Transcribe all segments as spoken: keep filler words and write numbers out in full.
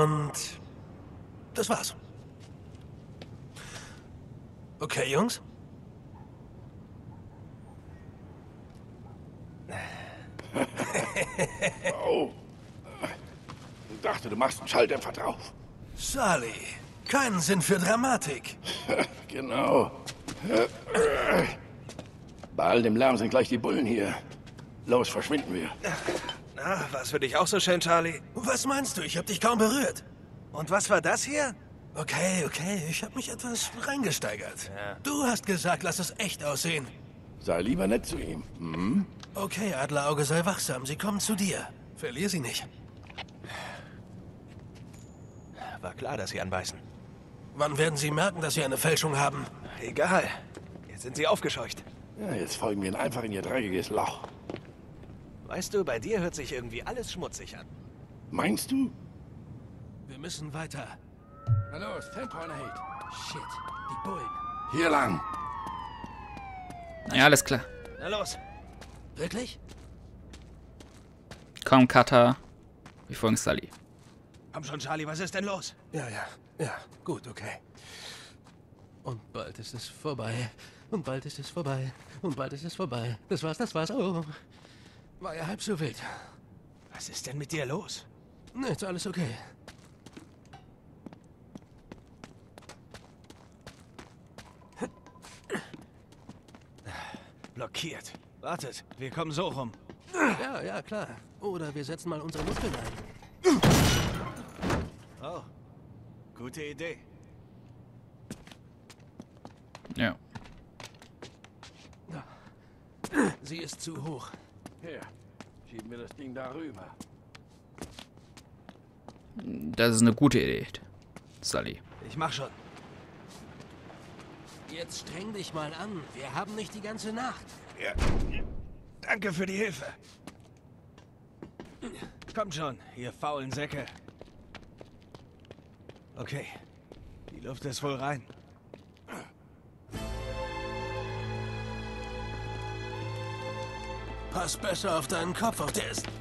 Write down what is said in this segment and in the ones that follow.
Und das war's. Okay, Jungs? Oh. Ich dachte, du machst einen Schalldämpfer drauf. Charlie, keinen Sinn für Dramatik. Genau. Bei all dem Lärm sind gleich die Bullen hier. Los, verschwinden wir. Na, war's für dich auch so schön, Charlie? Was meinst du? Ich hab dich kaum berührt. Und was war das hier? Okay, okay, ich hab mich etwas reingesteigert. Ja. Du hast gesagt, lass es echt aussehen. Sei lieber nett zu ihm. Hm? Okay, Adlerauge, sei wachsam. Sie kommen zu dir. Verlier sie nicht. War klar, dass sie anbeißen. Wann werden sie merken, dass sie eine Fälschung haben? Egal. Jetzt sind sie aufgescheucht. Ja, jetzt folgen wir ihnen einfach in ihr dreckiges Loch. Weißt du, bei dir hört sich irgendwie alles schmutzig an. Meinst du? Wir müssen weiter. Na los, Tempo anhält. Shit, die Bullen. Hier lang. Ja, alles klar. Na los. Wirklich? Komm, Cutter. Wir folgen Sully. Komm schon, Charlie, was ist denn los? Ja, ja, ja, gut, okay. Und bald ist es vorbei. Und bald ist es vorbei. Und bald ist es vorbei. Das war's, das war's. Oh. War ja halb so wild. Was ist denn mit dir los? Nichts, alles okay. Blockiert. Wartet, wir kommen so rum. Ja, ja, klar. Oder wir setzen mal unsere Muskeln ein. Oh, gute Idee. Ja. Sie ist zu hoch. Hier, schieben wir das Ding darüber. Das ist eine gute Idee, Sully. Ich mach schon. Jetzt streng dich mal an. Wir haben nicht die ganze Nacht. Ja. Danke für die Hilfe. Kommt schon, ihr faulen Säcke. Okay, die Luft ist wohl rein. Pass besser auf deinen Kopf, auf der ist...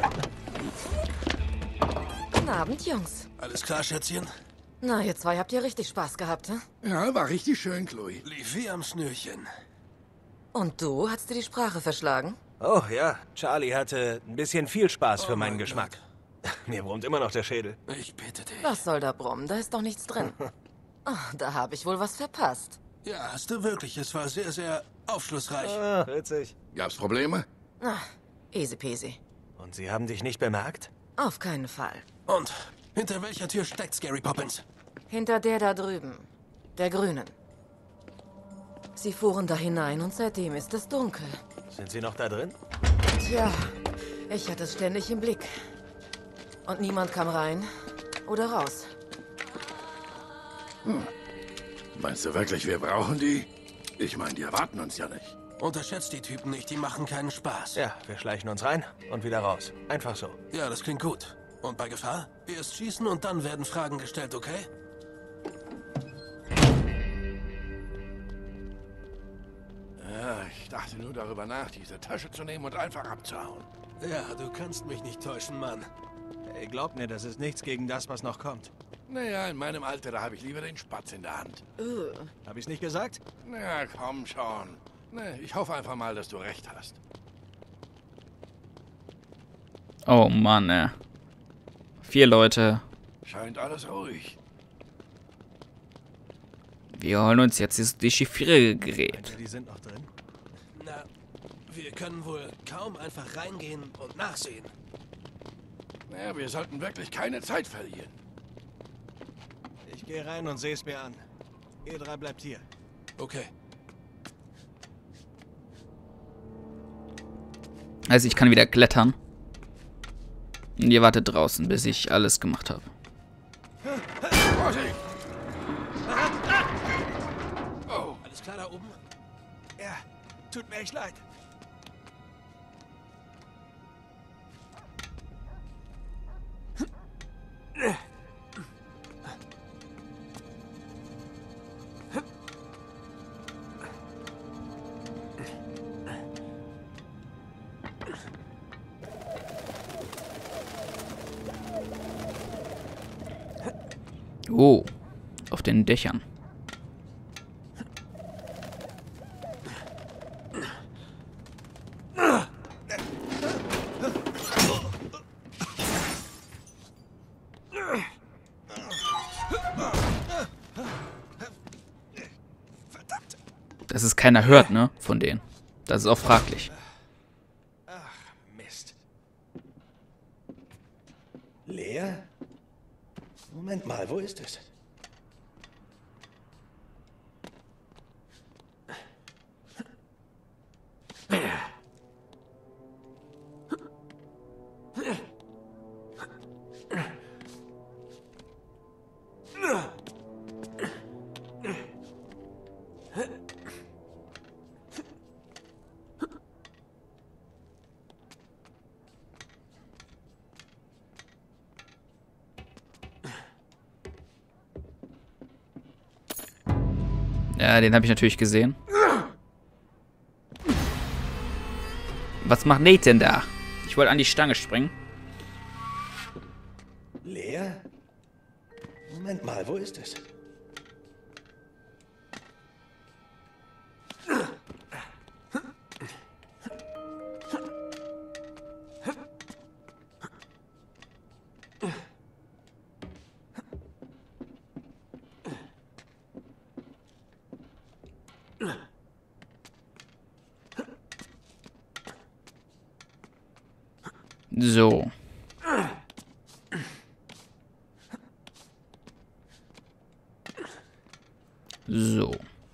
Guten Abend, Jungs. Alles klar, Schätzchen? Na, ihr zwei habt ja richtig Spaß gehabt, hä? Ja, war richtig schön, Chloe. Lief wie am Schnürchen. Und du, hast dir die Sprache verschlagen? Oh ja, Charlie hatte ein bisschen viel Spaß für Oh meinen mein Geschmack. Mir brummt immer noch der Schädel. Ich bitte dich. Was soll da brummen? Da ist doch nichts drin. Oh, da habe ich wohl was verpasst. Ja, hast du wirklich. Es war sehr, sehr aufschlussreich. Ah, witzig. Gab's Probleme? Ah, easy peasy. Und sie haben dich nicht bemerkt? Auf keinen Fall. Und hinter welcher Tür steckt Scary Poppins? Hinter der da drüben. Der Grünen. Sie fuhren da hinein und seitdem ist es dunkel. Sind sie noch da drin? Tja, ich hatte es ständig im Blick. Und niemand kam rein oder raus. Hm. Meinst du wirklich, wir brauchen die? Ich meine, die erwarten uns ja nicht. Unterschätzt die Typen nicht, die machen keinen Spaß. Ja, wir schleichen uns rein und wieder raus. Einfach so. Ja, das klingt gut. Und bei Gefahr? Erst schießen und dann werden Fragen gestellt, okay? Ja, ich dachte nur darüber nach, diese Tasche zu nehmen und einfach abzuhauen. Ja, du kannst mich nicht täuschen, Mann. Ey, glaub mir, das ist nichts gegen das, was noch kommt. Naja, in meinem Alter, da habe ich lieber den Spatz in der Hand. Uh, Hab ich's nicht gesagt? Na, komm schon. Ne, ich hoffe einfach mal, dass du recht hast. Oh Mann, ey. Vier Leute. Scheint alles ruhig. Wir holen uns jetzt das Dechiffriergerät. Die sind noch drin. Na, wir können wohl kaum einfach reingehen und nachsehen. Naja, wir sollten wirklich keine Zeit verlieren. Ich gehe rein und sehe es mir an. Ihr drei bleibt hier. Okay. Also ich kann wieder klettern. Und ihr wartet draußen, bis ich alles gemacht habe. Vorsicht! Oh, Alles klar da oben? Ja, tut mir echt leid. Oh, auf den Dächern. Dass es keiner hört, ne? Von denen. Das ist auch fraglich. Ach, Mist. Leer? Moment mal, wo ist es? Ja, den habe ich natürlich gesehen. Was macht Nate denn da? Ich wollte an die Stange springen. Leer? Moment mal, wo ist es? So. So.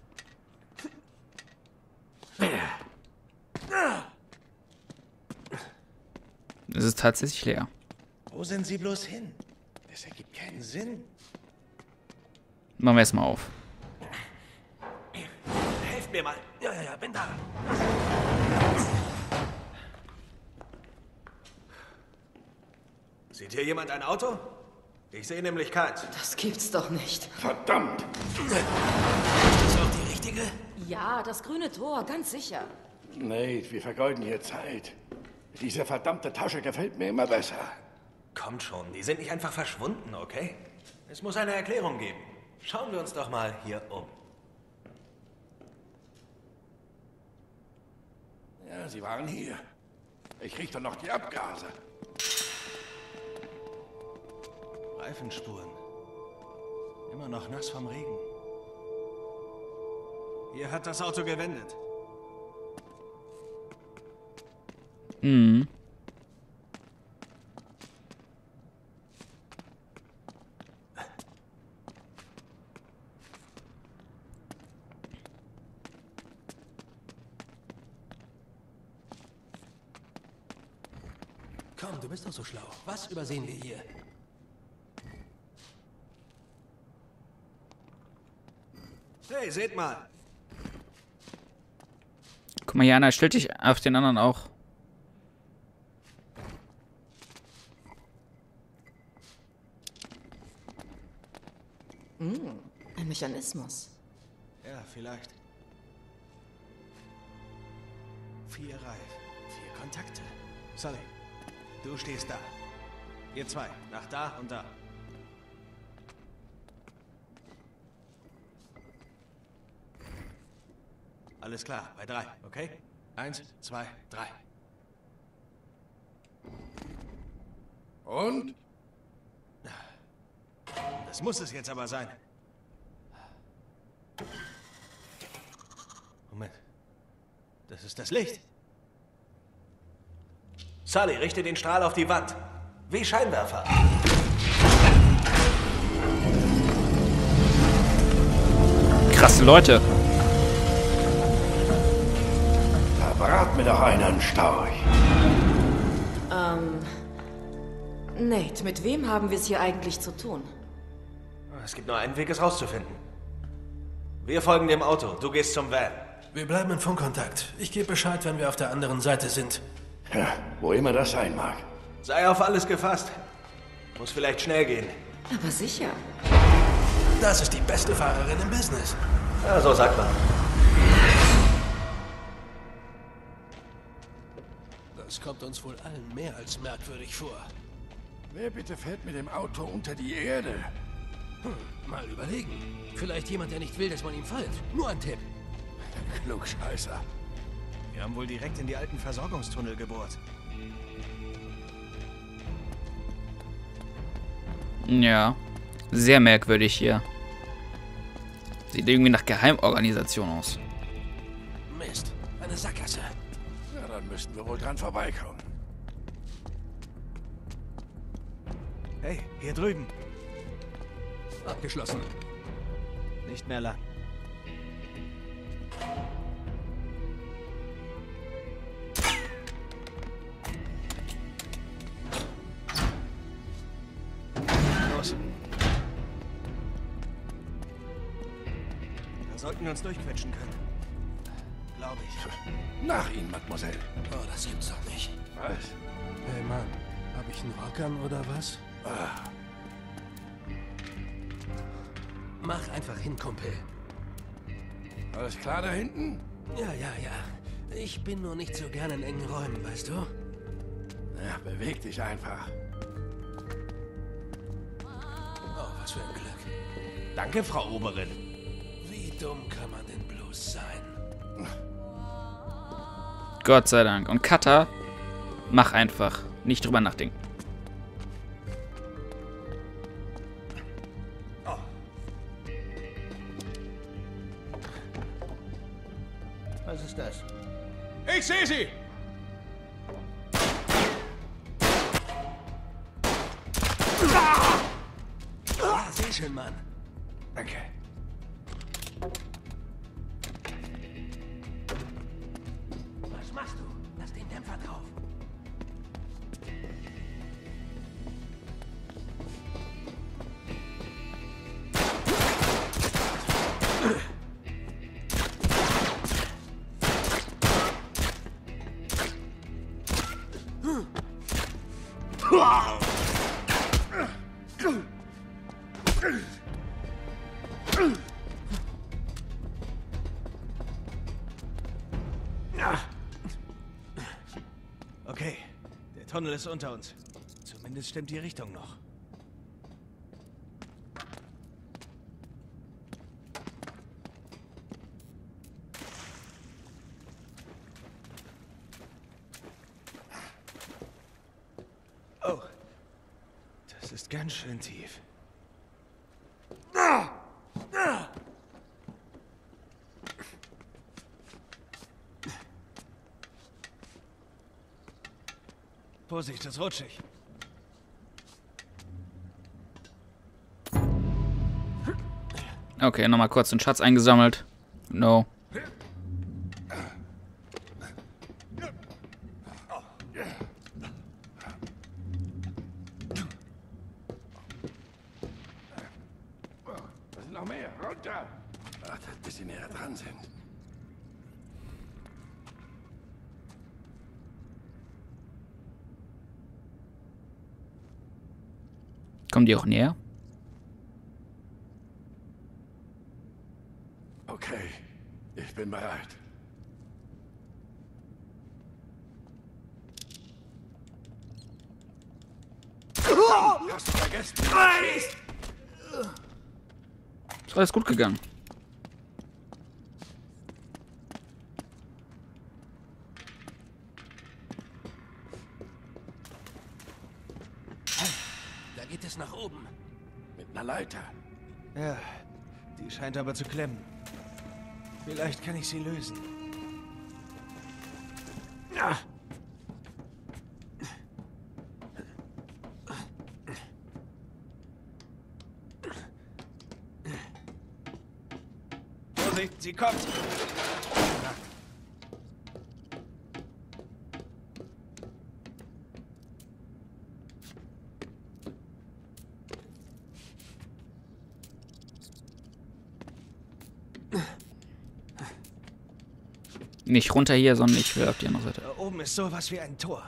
Es ist tatsächlich leer. Wo sind Sie bloß hin? Das ergibt keinen Sinn. Machen wir erstmal auf. Helft mir mal. Ja, ja, ja, bin da. Sieht hier jemand ein Auto? Ich sehe nämlich keins. Das gibt's doch nicht. Verdammt! Ist das auch die richtige? Ja, das grüne Tor, ganz sicher. Nate, wir vergeuden hier Zeit. Diese verdammte Tasche gefällt mir immer besser. Kommt schon, die sind nicht einfach verschwunden, okay? Es muss eine Erklärung geben. Schauen wir uns doch mal hier um. Ja, sie waren hier. Ich riech doch noch die Abgase. Reifenspuren. Immer noch nass vom Regen. Hier hat das Auto gewendet. Mhm. Komm, du bist doch so schlau. Was übersehen wir hier? Hey, seht mal. Guck mal, Jana, stell dich auf den anderen auch. Hm, ein Mechanismus. Ja, vielleicht. Vier Reifen, vier Kontakte. Sully, du stehst da. Ihr zwei, nach da und da. Alles klar, bei drei, okay? Eins, zwei, drei. Und? Das muss es jetzt aber sein. Moment. Das ist das Licht. Sully, richte den Strahl auf die Wand. Wie Scheinwerfer. Krasse Leute. Da brat mir doch einer einen Storch. Ähm. Nate, mit wem haben wir es hier eigentlich zu tun? Es gibt nur einen Weg, es rauszufinden. Wir folgen dem Auto. Du gehst zum Van. Wir bleiben in Funkkontakt. Ich gebe Bescheid, wenn wir auf der anderen Seite sind. Ja, wo immer das sein mag. Sei auf alles gefasst. Muss vielleicht schnell gehen. Aber sicher. Das ist die beste Fahrerin im Business. Ja, so sagt man. Das kommt uns wohl allen mehr als merkwürdig vor. Wer bitte fährt mit dem Auto unter die Erde? Hm, mal überlegen. Vielleicht jemand, der nicht will, dass man ihm folgt. Nur ein Tipp. Klugscheißer. Wir haben wohl direkt in die alten Versorgungstunnel gebohrt. Ja. Sehr merkwürdig hier. Sieht irgendwie nach Geheimorganisation aus. Mist, eine Sackgasse. Na, dann müssten wir wohl dran vorbeikommen. Hey, hier drüben. Abgeschlossen. Nicht mehr lang. Los. Da sollten wir uns durchquetschen können. Glaube ich. Nach Ihnen, Mademoiselle. Oh, das gibt's doch nicht. Was? Hey Mann, hab ich einen Rock an oder was? Ah, Mach einfach hin, Kumpel. alles klar da hinten? Ja, ja, ja. Ich bin nur nicht so gerne in engen Räumen, weißt du? Ja, beweg dich einfach. Oh, was für ein Glück. Danke, Frau Oberin. Wie dumm kann man denn bloß sein? Gott sei Dank. Und Cutter, mach einfach. Nicht drüber nachdenken. Was ist das? Ich sehe sie! Ja, sehr schön, Mann. Danke. Was machst du? Lass den Dämpfer drauf. Okay, der Tunnel ist unter uns. Zumindest stimmt die Richtung noch. Oh, das ist ganz schön tief. Vorsicht, das ist rutschig. Okay, nochmal kurz den Schatz eingesammelt. No. Was ist noch mehr? Runter! Ach, bis sie näher dran sind. Kommen die auch näher? Okay, ich bin bereit. Hast du vergessen? Ist alles gut gegangen. Da geht es nach oben. Mit einer Leiter. Ja, die scheint aber zu klemmen. Vielleicht kann ich sie lösen. Ah. Vorsicht, sie kommt! Nicht runter hier, sondern ich will auf die andere Seite. Da oben ist sowas wie ein Tor.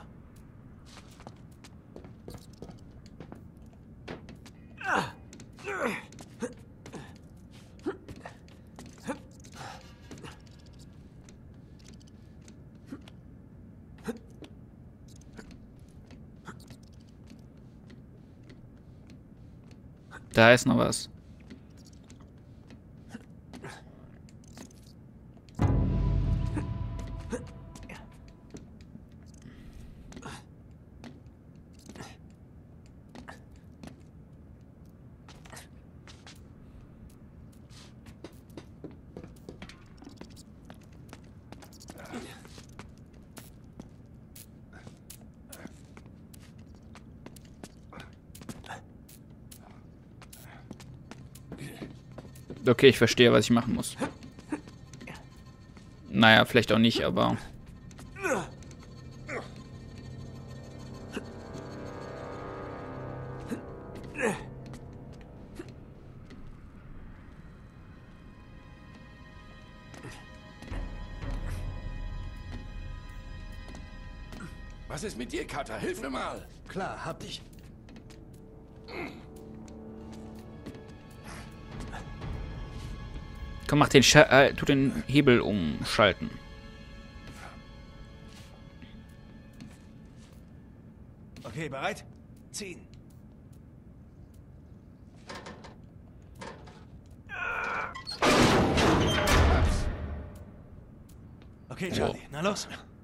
Da ist noch was. Okay, ich verstehe, was ich machen muss. Naja, vielleicht auch nicht, aber... Was ist mit dir, Cutter? Hilf mir mal. Klar, hab dich. Komm, mach den Sch äh, tu den Hebel umschalten. Okay, bereit? Ziehen. Okay, Charlie, na los.